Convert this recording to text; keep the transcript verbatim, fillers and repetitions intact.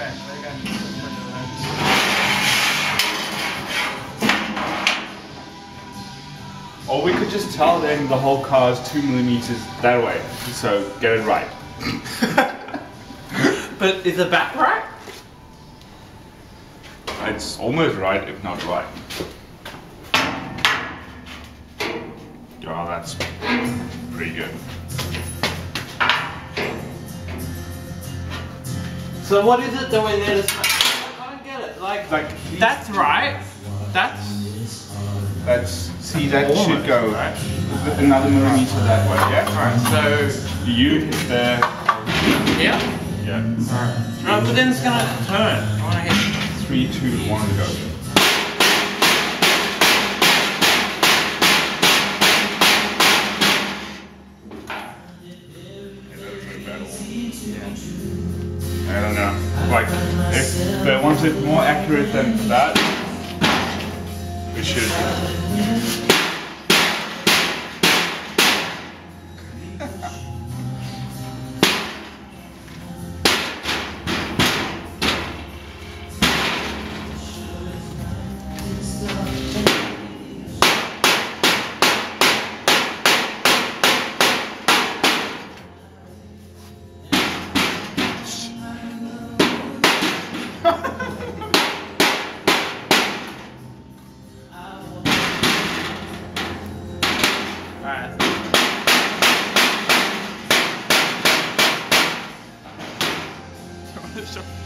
Okay, we're going to Or we could just tell them the whole car is two millimeters that way, so get it right. But is the back right? It's almost right, if not right. Oh, that's pretty good. So what is it that we need to smash? I don't get it. Like, Like that's right. That's That's see that almost should go right. another millimeter that way. Yeah. Alright, so You hit there. yeah. Yeah. Alright. Right, but then it's gonna turn. I wanna hit. Three, two, one, go. I don't know. Like, if they want it more accurate than that, we should. Alright. Show.